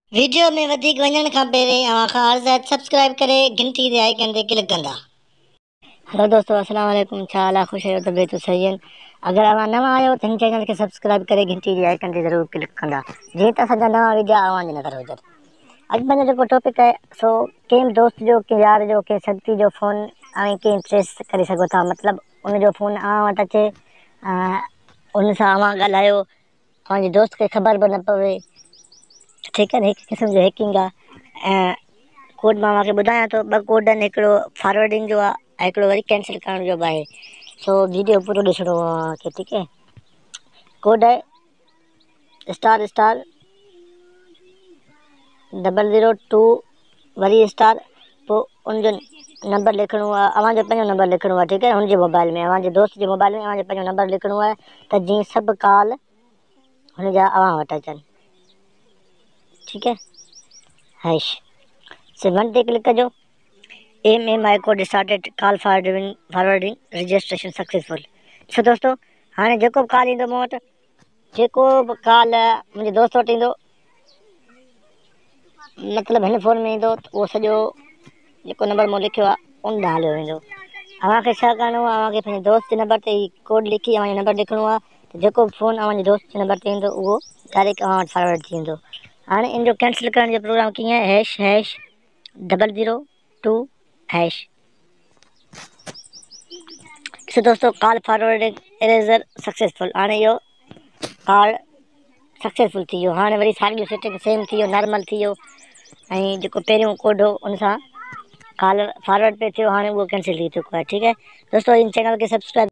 Video में वधीक वञण खां पहिरीं अव्हां खां अर्ज़ु आहे सब्सक्राइब करे घंटी जे आइकन ते क्लिक कंदा। हेलो दोस्तों, अस्सलाम वालेकुम। छा हाल आहे? ख़ुशि आहियो? तबियतूं सही आहिनि? अगर अव्हां नवां आहियो त हिन चैनल खे सब्सक्राइब करे घंटी जे आइकन ते ज़रूरु क्लिक कंदा, जीअं त असांजा नवां वीडियो अव्हां जे नज़र हुजनि। अॼु पंहिंजो जेको टॉपिक आहे सो कंहिं दोस्त जो, कंहिं यार जो, कंहिं सदकी जो फ़ोन ऐं कीअं ट्रेस करे सघो था। मतिलबु उनजो फ़ोन अव्हां वटि अचे, उन सां अव्हां ॻाल्हायो, तव्हांजे दोस्त खे ख़बर बि न पवे। ठीकु आहे न, हिकु क़िस्म जो हैकिंग आहे। ऐं कोड मां तव्हांखे ॿुधायां थो, ॿ कोड आहिनि, हिकिड़ो फॉरवर्डिंग जो आहे ऐं हिकिड़ो वरी कैंसिल करण जो बि आहे। सो वीडियो पूरो ॾिसणो आहे तव्हांखे, ठीकु आहे। कोड आहे ***002 वरी स्टार, पोइ उनजो नंबर लिखिणो आहे, अव्हांजो पंहिंजो नंबर लिखिणो आहे, ठीकु आहे। हुनजे मोबाइल में, अव्हांजे दोस्त जे मोबाइल में अव्हांजो पंहिंजो नंबर लिखिणो आहे त जीअं सभु कॉल हुनजा अव्हां वटि अचनि, ठीकु आहे। हैश सिर्फ़ु 1 ते क्लिक कजो। MMI code started call forwarding registration successful. ॾिसो दोस्तों, हाणे जेको बि कॉल ईंदो मूं वटि, जेको बि कॉल मुंहिंजे दोस्त वटि ईंदो, मतिलबु हिन फ़ोन में ईंदो, त उहो सॼो जेको नंबर मूं लिखियो आहे उन ॾांहुं हलियो वेंदो। अव्हांखे छा करिणो आहे, अव्हांखे पंहिंजे दोस्त जे नंबर ते ई कोड लिखी अव्हांजो नंबर लिखिणो आहे, त जेको बि फ़ोन अव्हांजे दोस्त जे नंबर ते ईंदो उहो डायरेक्ट अव्हां वटि फॉरवर्ड थी वेंदो। हाणे इन जो कैंसिल करण जो प्रोग्राम कीअं आहे? ##002#। ॾिसो दोस्तों, कॉल फॉरवर्डिंग इरेज़र सक्सेसफुल। हाणे इहो कॉल सक्सेसफुल थी वियो। हाणे वरी साॻियो सेटिंग सेम थी वियो, नॉर्मल थी वियो। ऐं जेको पहिरियों कोड हो उन सां कॉल फॉरवर्ड पे थियो, हाणे उहो कैंसिल थी चुको आहे, ठीकु आहे दोस्तों। इन चैनल खे सब्सक्राइब